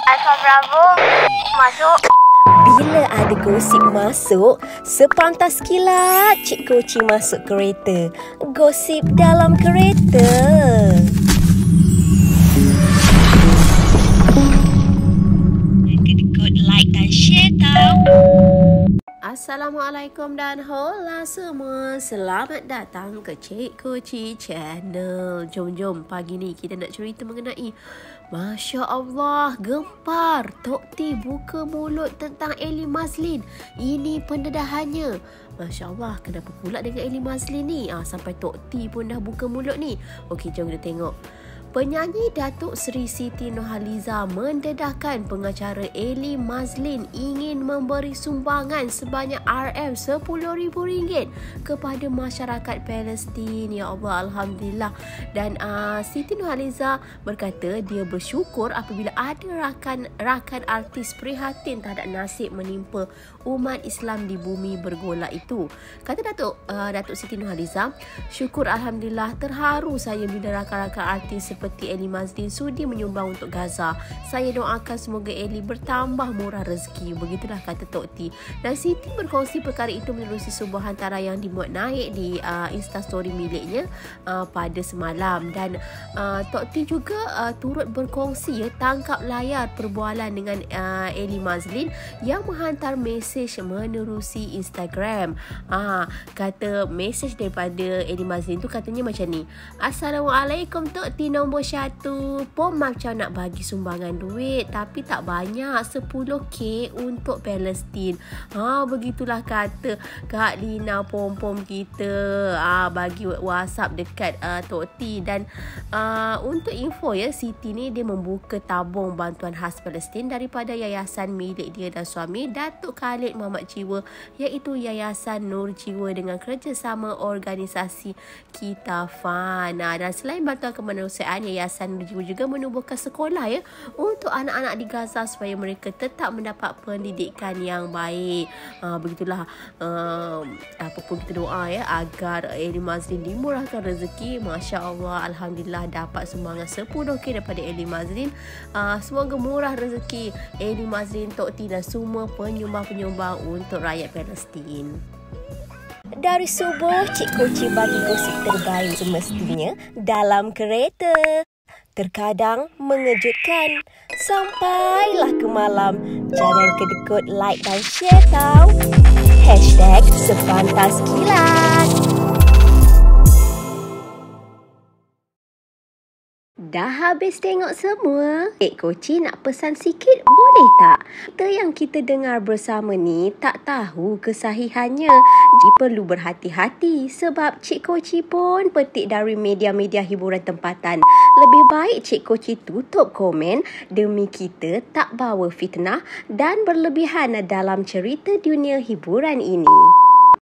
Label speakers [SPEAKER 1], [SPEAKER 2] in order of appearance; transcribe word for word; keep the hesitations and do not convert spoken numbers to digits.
[SPEAKER 1] Alfa Bravo, masuk.
[SPEAKER 2] Bila ada gosip masuk, sepantas kilat Cik Koci masuk kereta. Gosip dalam kereta. Kedekut like dan share tau. Assalamualaikum dan hola semua. Selamat datang ke Cik Koci Channel. Jom-jom pagi ni kita nak cerita mengenai Masya Allah, gempar. Tok T buka mulut tentang Ellie Mazlin. Ini pendedahannya. Masya Allah, kenapa pula dengan Ellie Mazlin ni? Ah, sampai Tok T pun dah buka mulut ni. Okey, jom kita tengok. Penyanyi Datuk Seri Siti Nurhaliza mendedahkan pengacara Ellie Mazlin ingin memberi sumbangan sebanyak R M sepuluh ribu ringgit kepada masyarakat Palestin. Ya Allah, Alhamdulillah. Dan uh, Siti Nurhaliza berkata dia bersyukur apabila ada rakan-rakan artis prihatin terhadap nasib menimpa umat Islam di bumi bergolak itu. Kata Datuk, uh, Datuk Siti Nurhaliza, syukur Alhamdulillah, terharu saya bila rakan-rakan artis seperti Ellie Mazlin sudi menyumbang untuk Gaza. Saya doakan semoga Ellie bertambah murah rezeki. Begitulah kata Tok T. Dan Siti berkongsi perkara itu menerusi sebuah hantaran yang dimuat naik di uh, Instastory miliknya uh, pada semalam. Dan uh, Tok T juga uh, turut berkongsi ya, tangkap layar perbualan dengan uh, Ellie Mazlin yang menghantar mesej menerusi Instagram. Uh, kata mesej daripada Ellie Mazlin tu katanya macam ni. Assalamualaikum Tok T nombor satu. Pom macam nak bagi sumbangan duit tapi tak banyak, sepuluh ribu untuk Palestin. Ha, begitulah kata Kak Lina pom-pom kita. Ah, bagi WhatsApp dekat uh, Tok T. Dan uh, untuk info ya, Siti ni dia membuka tabung bantuan khas Palestin daripada yayasan milik dia dan suami Datuk Khalid Muhammad Jiwa, iaitu Yayasan Nur Jiwa dengan kerjasama organisasi Kitafan. Nah, dan selain bantuan kemanusiaan, Yayasan Nur Jiwa juga menubuhkan sekolah ya untuk anak-anak di Gaza supaya mereka tetap mendapat pendidikan yang baik. Ha, begitulah uh, apa pun kita doa ya agar Ellie Mazlin dimurahkan rezeki. Masya Allah, Alhamdulillah dapat sumbangan sepuluh ribu daripada Ellie Mazlin. Uh, semoga murah rezeki Ellie Mazlin, Tok T dan semua penyumbang-penyumbang untuk rakyat Palestin. Dari subuh, Cik Koci bagi gosip terbaik semestinya dalam kereta. Terkadang mengejutkan. Sampailah ke malam. Jangan kedekut like dan share tau. Hashtag sepantas kilat. Dah habis tengok semua? Cik Koci nak pesan sikit, boleh tak? Kita yang kita dengar bersama ni tak tahu kesahihannya. Jadi perlu berhati-hati sebab Cik Koci pun petik dari media-media hiburan tempatan. Lebih baik Cik Koci tutup komen demi kita tak bawa fitnah dan berlebihan dalam cerita dunia hiburan ini.